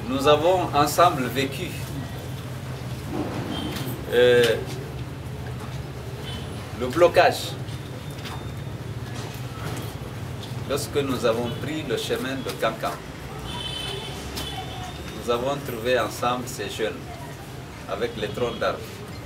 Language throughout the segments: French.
nous avons ensemble vécu le blocage lorsque nous avons pris le chemin de Kankan. Nous avons trouvé ensemble ces jeunes avec les troncs d'arbres,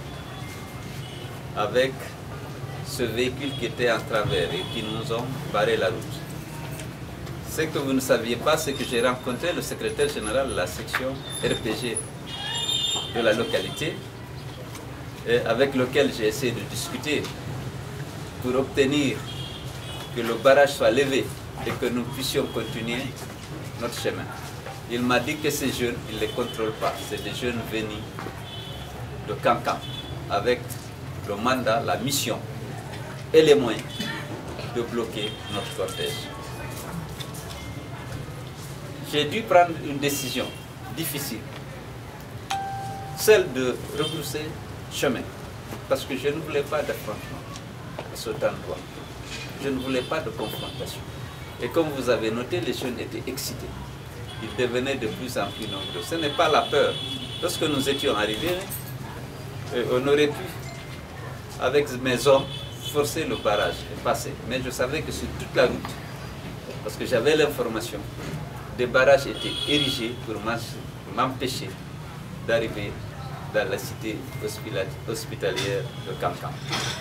avec ce véhicule qui était en travers et qui nous ont barré la route. Ce que vous ne saviez pas, c'est que j'ai rencontré le secrétaire général de la section RPG de la localité, avec lequel j'ai essayé de discuter pour obtenir que le barrage soit levé et que nous puissions continuer notre chemin. Il m'a dit que ces jeunes, il ne les contrôle pas. C'est des jeunes venus de Kankan avec le mandat, la mission et les moyens de bloquer notre cortège. J'ai dû prendre une décision difficile, celle de rebrousser chemin, parce que je ne voulais pas d'affrontement à cet endroit. Je ne voulais pas de confrontation. Et comme vous avez noté, les jeunes étaient excités. Ils devenaient de plus en plus nombreux. Ce n'est pas la peur. Lorsque nous étions arrivés, on aurait pu, avec mes hommes, forcer le barrage et passer. Mais je savais que sur toute la route, parce que j'avais l'information, des barrages étaient érigés pour m'empêcher d'arriver dans la cité hospitalière de Kankan.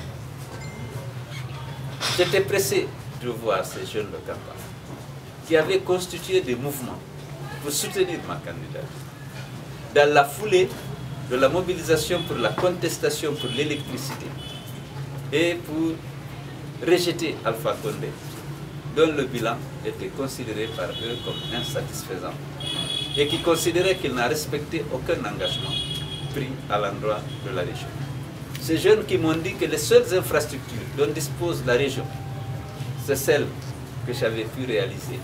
J'étais pressé de voir ces jeunes de Kankan qui avaient constitué des mouvements pour soutenir ma candidature. Dans la foulée de la mobilisation pour la contestation pour l'électricité et pour rejeter Alpha Condé, dont le bilan était considéré par eux comme insatisfaisant et qui considérait qu'il n'a respecté aucun engagement pris à l'endroit de la région. Ces jeunes qui m'ont dit que les seules infrastructures dont dispose la région, c'est celles que j'avais pu réaliser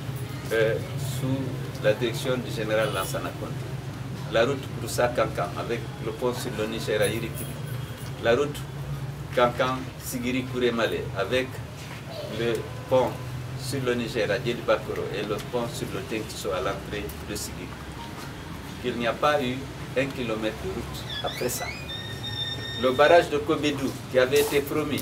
sous la direction du général Lansana Conté. La route Broussa-Kankan avec le pont sur le Niger à Irikiri, la route Kankan-Sigiri-Kouremale avec le pont sur le Niger à Djelibakoro et le pont sur le Tenkso à l'entrée de Sigiri. Qu'il n'y a pas eu 1 kilomètre de route après ça. Le barrage de Kobédou qui avait été promis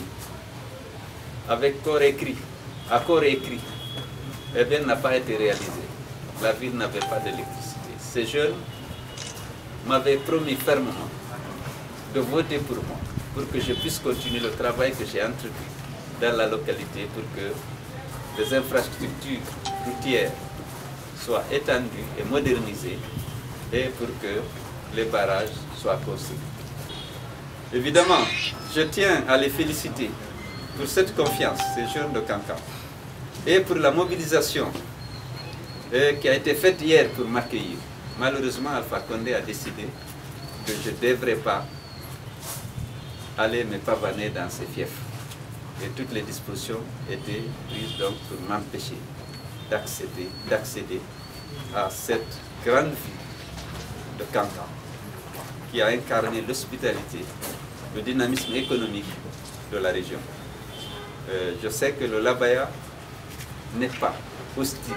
avec accord écrit, eh bien, n'a pas été réalisé. La ville n'avait pas d'électricité. Ces jeunes m'avaient promis fermement de voter pour moi, pour que je puisse continuer le travail que j'ai entrepris dans la localité pour que les infrastructures routières soient étendues et modernisées et pour que les barrages soient construits. Évidemment, je tiens à les féliciter pour cette confiance, ces jeunes de Kankan, et pour la mobilisation qui a été faite hier pour m'accueillir. Malheureusement, Alpha Condé a décidé que je ne devrais pas aller me pavaner dans ses fiefs. Et toutes les dispositions étaient prises donc pour m'empêcher d'accéder à cette grande ville de Kankan, qui a incarné l'hospitalité, le dynamisme économique de la région. Je sais que le Labaya n'est pas hostile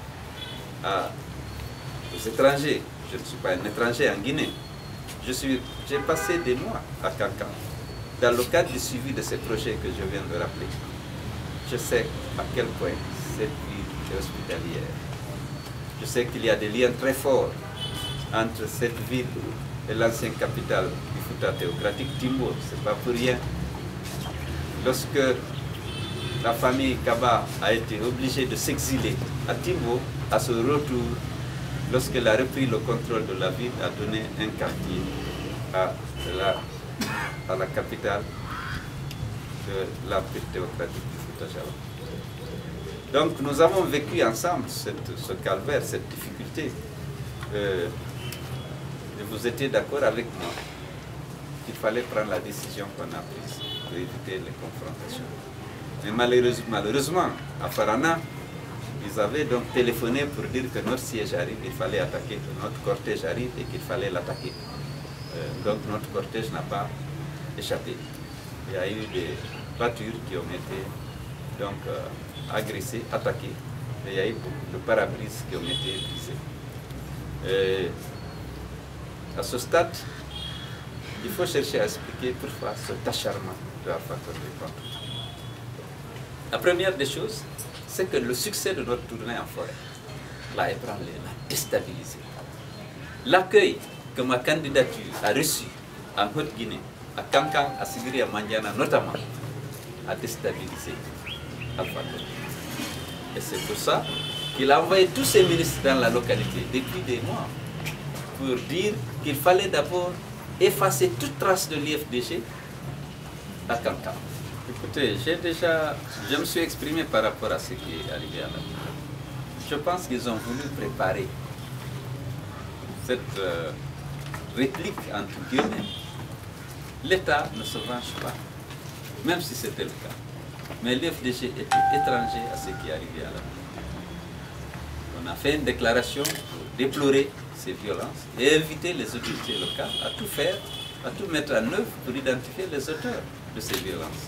aux étrangers. Je ne suis pas un étranger en Guinée. J'ai passé des mois à Kankan dans le cadre du suivi de ces projets que je viens de rappeler. Je sais à quel point cette ville est hospitalière. Je sais qu'il y a des liens très forts entre cette ville et l'ancienne capitale du Fouta théocratique, Timbo. Ce n'est pas pour rien. Lorsque la famille Kaba a été obligée de s'exiler à Timbo, à ce retour, lorsqu'elle a repris le contrôle de la ville, a donné un quartier à la capitale de l'Empire théocratique du Fouta Jalon. Donc nous avons vécu ensemble ce calvaire, cette difficulté. Et vous étiez d'accord avec moi qu'il fallait prendre la décision qu'on a prise pour éviter les confrontations. Mais malheureusement, à Farana, ils avaient donc téléphoné pour dire que notre siège arrive, il fallait attaquer, que notre cortège arrive et qu'il fallait l'attaquer. Donc notre cortège n'a pas échappé. Il y a eu des voitures qui ont été donc agressées, attaquées, et il y a eu beaucoup de pare-brises qui ont été brisés. Et à ce stade, il faut chercher à expliquer pourquoi cet acharnement de Alpha Condé. La première des choses, c'est que le succès de notre tournée en forêt l'a ébranlé, l'a déstabilisé. L'accueil que ma candidature a reçu en Haute-Guinée, à Kankan, à Sigiri, à Mandiana notamment, a déstabilisé Alpha Condé. Et c'est pour ça qu'il a envoyé tous ses ministres dans la localité depuis des mois pour dire qu'il fallait d'abord effacer toute trace de l'IFDG à Kankan. Écoutez, je me suis exprimé par rapport à ce qui est arrivé à la vie. Je pense qu'ils ont voulu préparer cette réplique entre guillemets. L'État ne se venge pas, même si c'était le cas. Mais l'IFDG était étranger à ce qui est arrivé à la vie. On a fait une déclaration pour déplorer ces violences et inviter les autorités locales à tout faire, à tout mettre en œuvre pour identifier les auteurs de ces violences.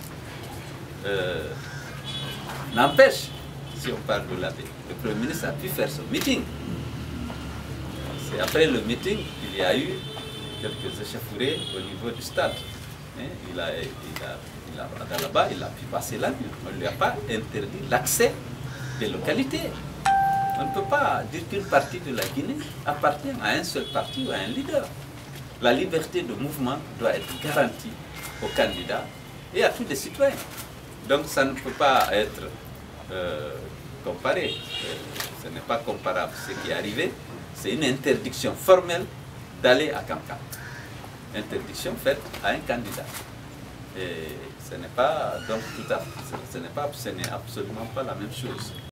N'empêche, si on parle de l'abbé, le Premier ministre a pu faire son meeting. C'est après le meeting qu'il y a eu quelques échauffourées au niveau du stade. Là-bas, il a pu passer la nuit. On ne lui a pas interdit l'accès des localités. On ne peut pas dire qu'une partie de la Guinée appartient à un seul parti ou à un leader. La liberté de mouvement doit être garantie aux candidats et à tous les citoyens. Donc ça ne peut pas être comparé. Ce n'est pas comparable. Ce qui est arrivé, c'est une interdiction formelle d'aller à Kankan. Interdiction faite à un candidat. Et ce n'est pas donc tout à fait, ce n'est absolument pas la même chose.